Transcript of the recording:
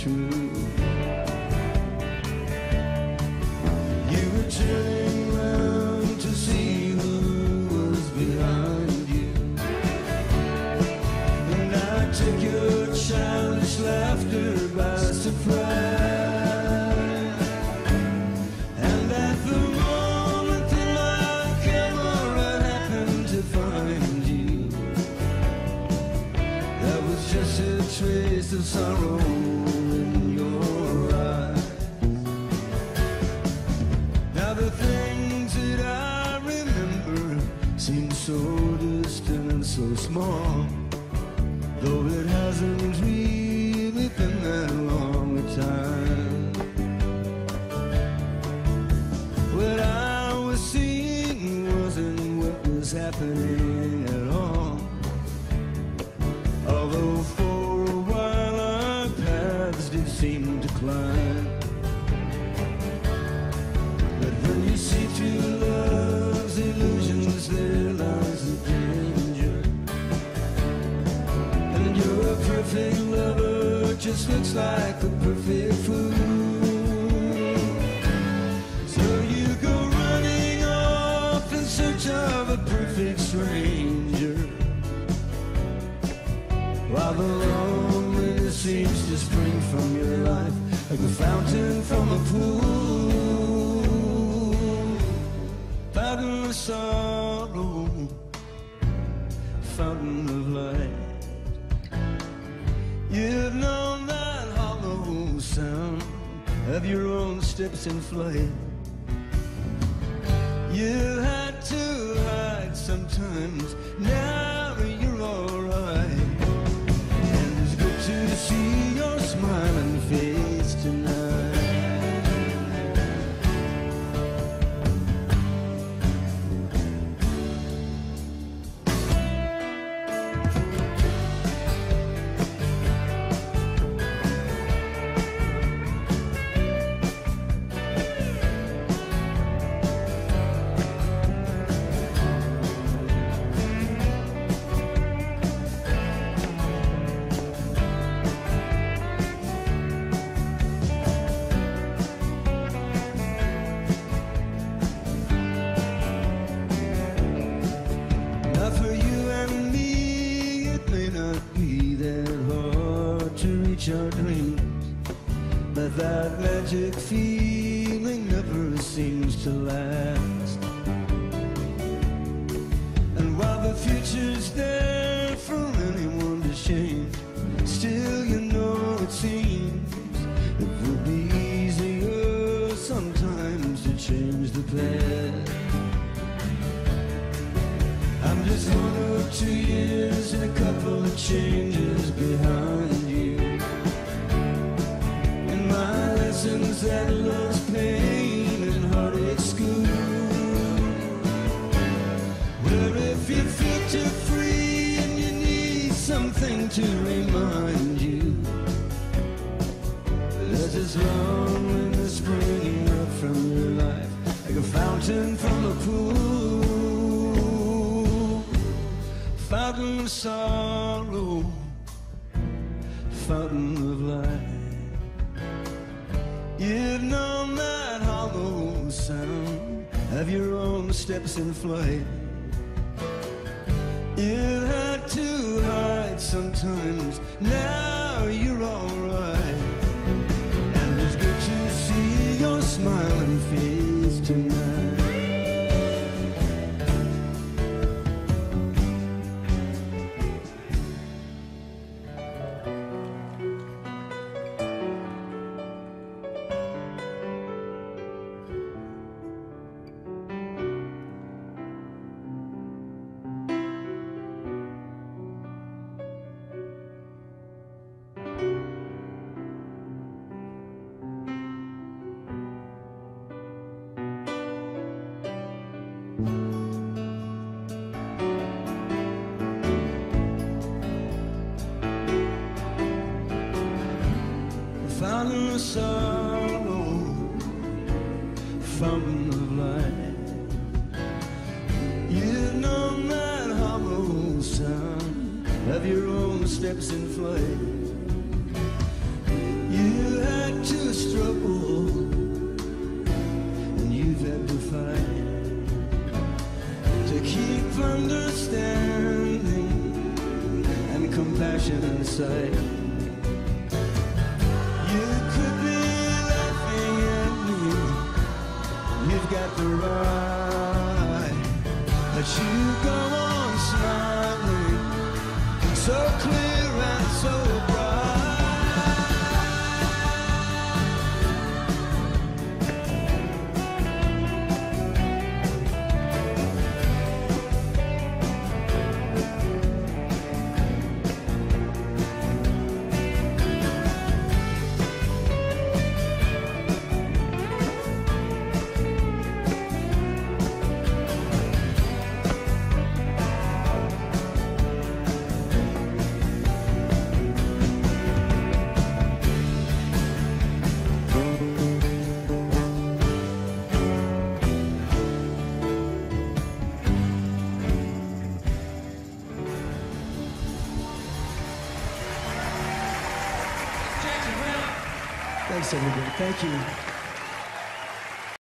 true. You were turning round to see who was behind you, and I took your childish laughter by surprise. And at the moment that my camera happened to find you, that was just a trace of sorrow in your eyes. Now the things that I remember seem so distant and so small, though it hasn't really been that long a time. What I was seeing wasn't what was happening at all, although for a while our paths did seem to climb. But when you see through love's illusions, there lies the danger, and your perfect lover just looks like a perfect fool. So you go running off in search of a perfect stranger, while the loneliness seems to spring from your life like a fountain from a pool. Fountain of sorrow, fountain of light. You've known that hollow sound of your own steps in flight. You had to hide sometimes, now you're alright. And it's good to see your smiling face tonight. Our dreams, but that magic feeling never seems to last. And while the future's there for anyone to change, still you know it seems it would be easier sometimes to change the past. I'm just 1 or 2 years and a couple of changes behind you. My lessons that love's pain and heartache school, where if you feel too free and you need something to remind you, there's this loneliness springing up from your life like a fountain from a pool. Fountain of sorrow, fountain of light. You've known that hollow sound of your own steps in flight. You had to hide sometimes, now you're alright. And it's good to see your smiling face tonight. Fountain of sorrow, fountain of light. You've known that hollow sound of your own steps in flight. You inside. You could be laughing at me, you've got the right, but you go on smiling, so clear and so bright. Thanks, everybody. Thank you.